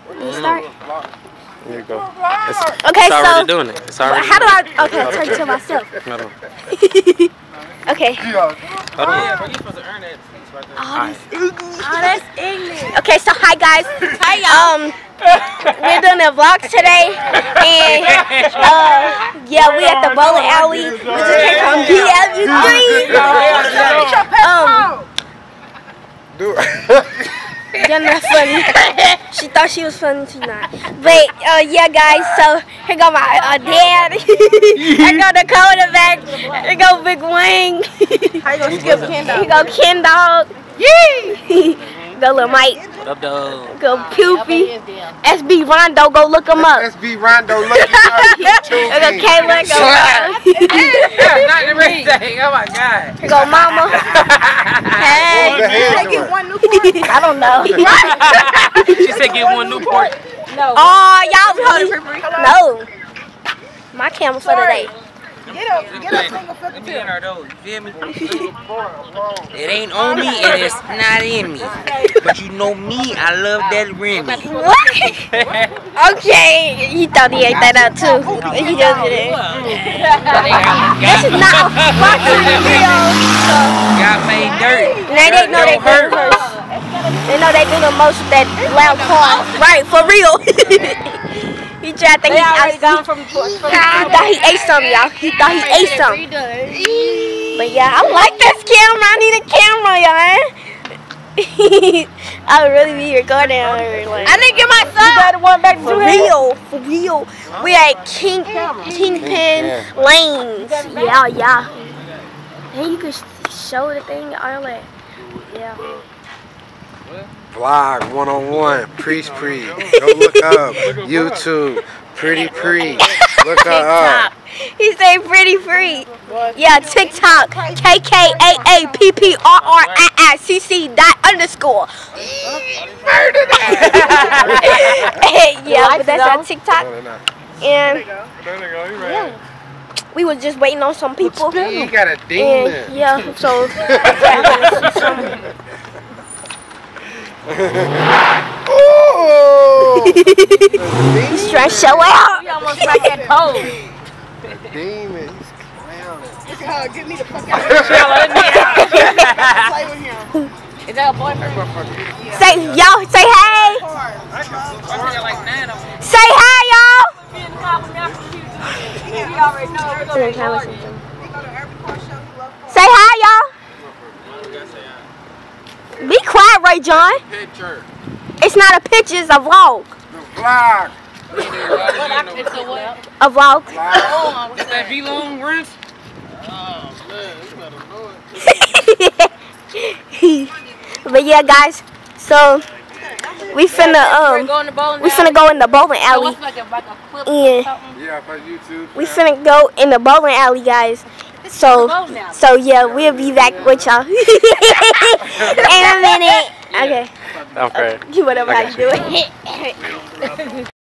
You start? Here you go. Okay, it's already doing it. It's already how do I? Okay, I'll turn to myself. Okay. Hold on. Yeah, but you're supposed to earn that. Oh, that's English. Okay, so hi guys. Hi y'all. We're doing a vlog today, and yeah, we at the bowling alley. We just came from BLU3. You're not funny. She thought she was funny, she's not. But yeah, guys. So here go my dad. Here go the quarterback. Here go Big Wang. How you gonna skip Ken Dog? Here go Ken Dog. Yee! Go Lil Mike. Go Poopy. SB Rondo, go look him up. SB Rondo, look him up. Go Kayla, go. Not the right thing. Oh my God. Here go Mama. Hey. I don't know. She said get one Newport. No. Oh, y'all really? No. My camera for today. Get a single foot too. You feel me? It ain't on me and it's not in me. But you know me, I love that Remy. What? Okay, he thought he ate that out too. He just did it. This is not a sponsored video. Got made dirt. Now they know they do the most. They know they do the most with that loud car. Right, for real. He tried to think he thought he ate something, y'all. He thought he ate something. But yeah, I like this camera. I need a camera, y'all. I would really be recording on her. Like, I didn't get my son. You got the one back for real. We at Kingpin Lanes. Yeah. Hey, you could show the thing, all that. Yeah. Vlog 101, Priest. Go look up YouTube, Pretty Pre. Look her up. He said Pretty Free. Yeah, TikTok KKAAPPRRICC._. Yeah, but that's our TikTok. And yeah, we was just waiting on some people. You got a demon. And yeah, so. He's trying to show out. You almost like that pose. The demon, he's clowning. Get me the fuck out of here. Play with him. Is that a boyfriend? Say, y'all, say hey. Say hi, y'all. Say hi, y'all. Be quiet, Ray John. Picture. It's not a picture, it's a vlog. The vlog. It's a what? A vlog. Is that V-Long rinse? But yeah, guys, so we finna go in the bowling alley. Yeah, for YouTube. We finna go in the bowling alley, guys. So yeah, we'll be back with y'all in a minute. Okay. Okay. Whatever how you do it.